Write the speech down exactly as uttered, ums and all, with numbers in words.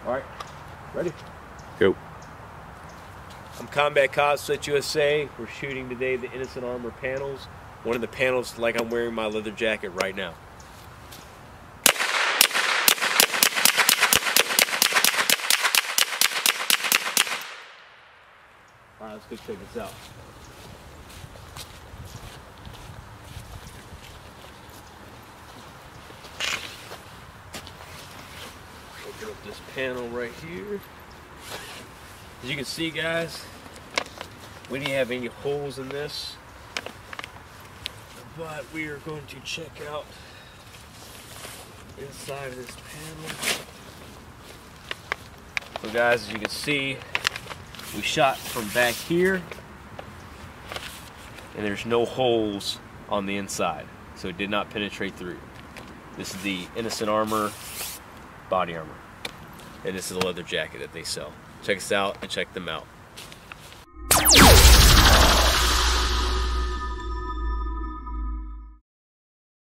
All right, ready? Go. I'm CombatCozz, Switch U S A. We're shooting today the Innocent Armor panels. One of the panels, like I'm wearing my leather jacket right now. All right, let's go check this out. Open up this panel right here. As you can see, guys, we didn't have any holes in this, but we are going to check out inside of this panel. So guys, as you can see, we shot from back here and there's no holes on the inside, so it did not penetrate through. This is the Innocent Armor body armor, and this is the leather jacket that they sell. Check us out and check them out.